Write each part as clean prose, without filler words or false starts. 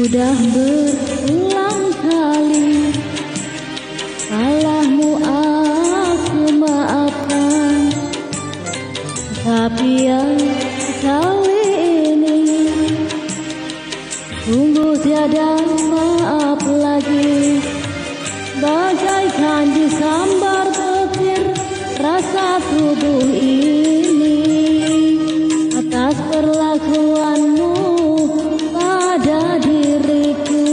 Sudah berulang kali salahmu aku maafkan, tapi yang kali ini sungguh tiada maaf lagi. Bagaikan disambar petir rasa tubuh ini atas perlakuanmu pada diriku.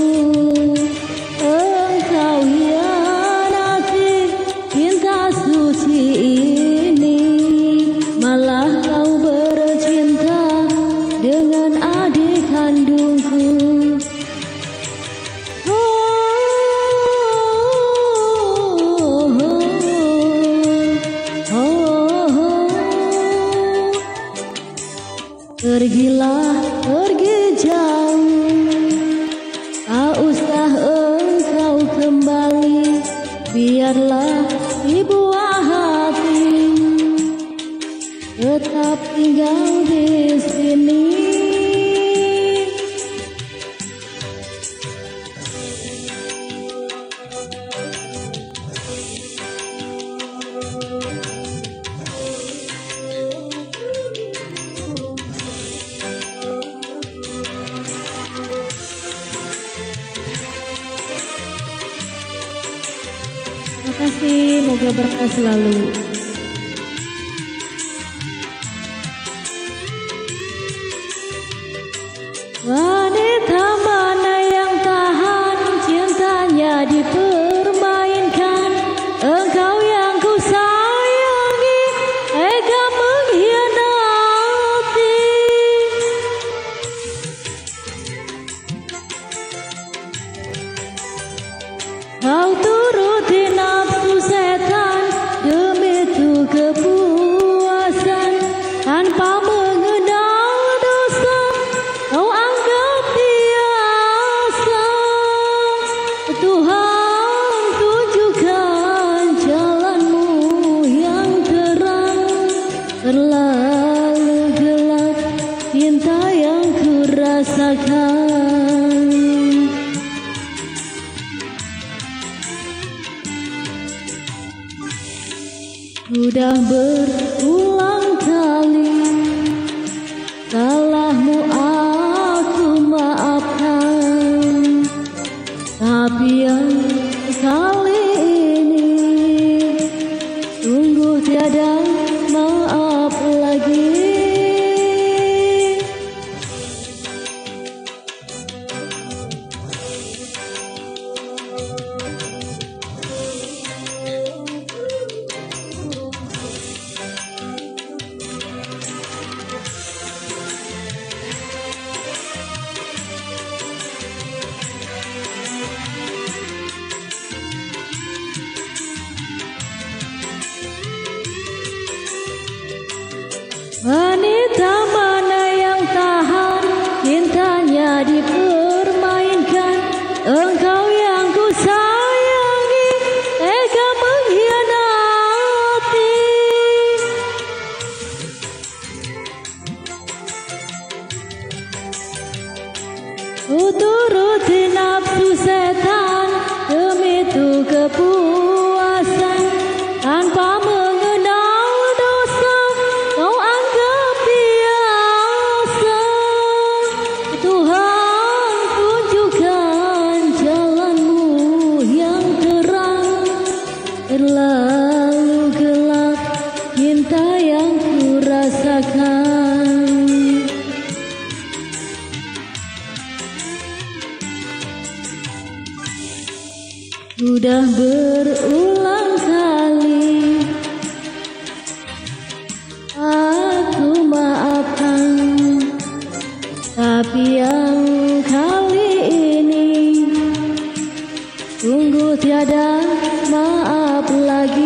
Engkau hianati cinta suci ini, malah kau bercinta dengan adik kandungku. Pergilah, pergi jauh, tak usah engkau kembali. Biarlah di buah hati tetap tinggal di sini. Terima kasih, moga berkah selalu. Wanita mana yang tahan cintanya dipermainkan? Engkau yang ku sayangi tega mengkhianati. Kau turuti nafsu setan demi itu kepuasan, tanpa mengenal dosa kau anggap biasa. Tuhan tunjukkan jalanmu yang terang, terlalu gelap cinta yang ku rasakan. Sudah berulang kali salahmu aku maafkan, tapi yang kali ini sungguh tiada maaf lagi. Wanita mana yang tahan cintanya dipermainkan? Engkau yang ku sayangi tega mengkhianati. Ku turuti nafsu setan demi itu kepuasan, tanpa mengenal dosa kau anggap biasa. Tuhan tunjukkan jalanmu yang terang, terlalu gelap cinta yang ku rasakan. Sudah berulang kali aku maafkan, tapi yang kali ini sungguh tiada maaf lagi.